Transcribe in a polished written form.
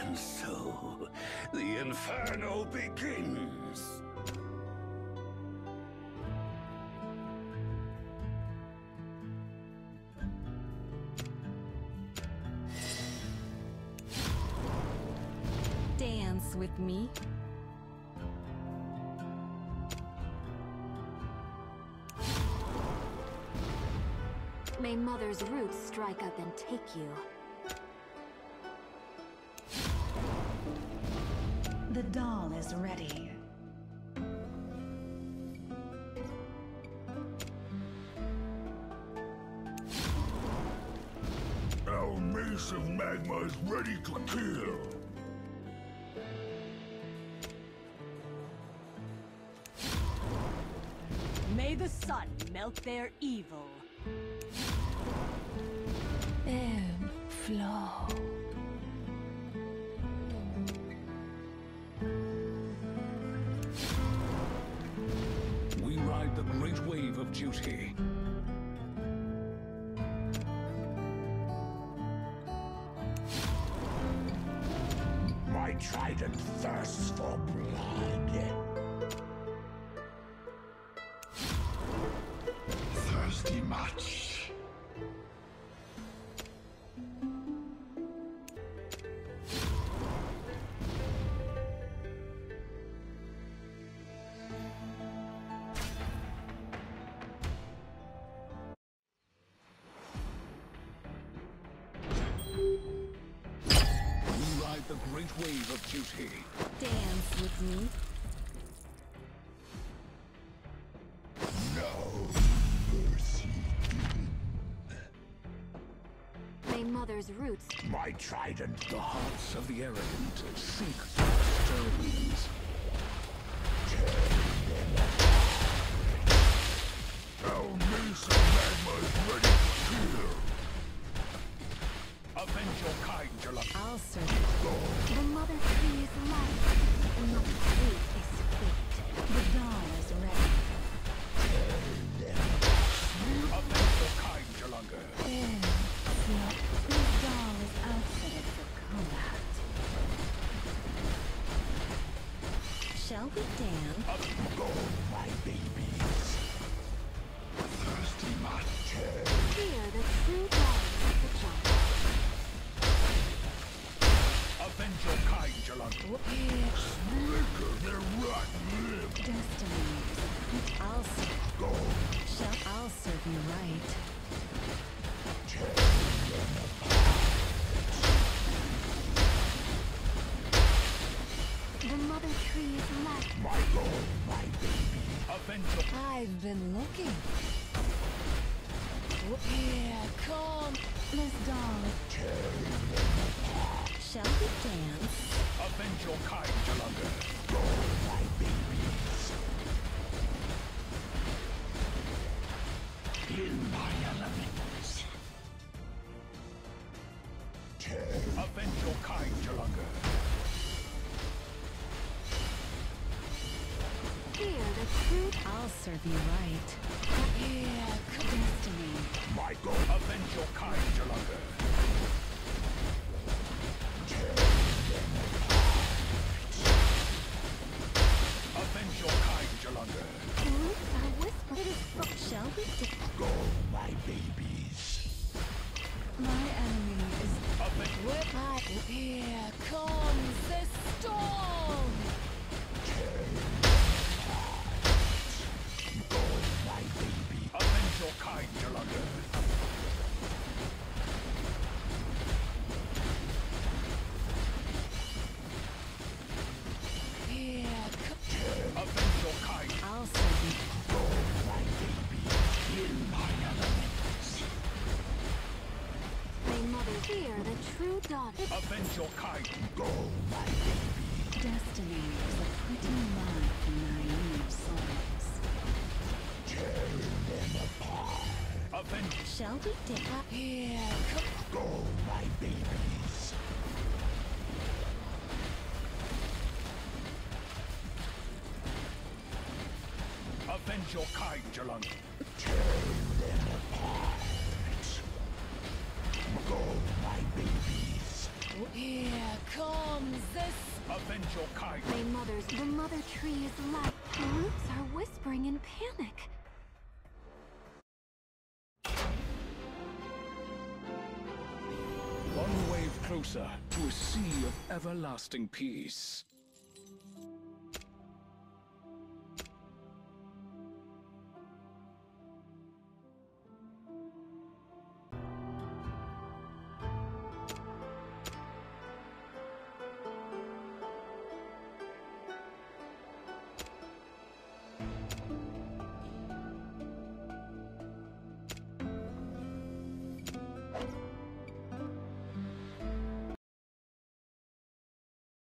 So, the inferno begins. Dance with me. May Mother's roots strike up and take you. The doll is ready. Our mace of magma is ready to kill. May the sun melt their evil. Ebb, flow. We ride the great wave of duty. My trident thirsts for blood. Thirsty much. The great wave of duty. Dance with me. No mercy. May Mother's roots. My trident. The hearts of the arrogant sink to the stones. Our mace of magma is ready to kill. Avenge your kind, Jalak. I'll serve you. The Mother Tree is life. The Mother Tree is fate. The doll is ready. Avenge your kind, Jalanga. This doll is outfitted for combat. Shall we dance? Go, my babies. Thirsty much. Fear the true daughters of the jungle. Avenge your kind, Jalanga. Slicker their rotten lips. Destiny. I'll serve. Go. I'll serve you right. The Mother Tree is life. My goal, my baby. Avenge your... I've been looking. Here, come. This doll. Shall we dance? Avenge your kind, Jalanga. Go, my babies. In my elements. Avenge your kind, Jalanga. Fear the truth. I'll serve you right. Here, destiny. My goal. Avenge your kind, Jalanga. Avenge your kind, Jalanga. Roots are whispered. It is shall we dance? Go, my babies. My enemy is Avenge... Here comes the storm! Go, my baby. Avenge your kind, Jalanga. Here Avenge your kind. I'll serve you. Go, my baby. In my elements. May Mother fear the true daughter. Avenge your kind. Go, my baby. Destiny is a pretty mind for naive souls. Tearing them apart. Avenge. Shall we dance? Here Go, my babies. Avenge your kind, Jalanga. Tearing them apart. Go, my babies. Here comes this. Avenge your kind. The mother tree is life. The roots are whispering in panic. One wave closer to a sea of everlasting peace.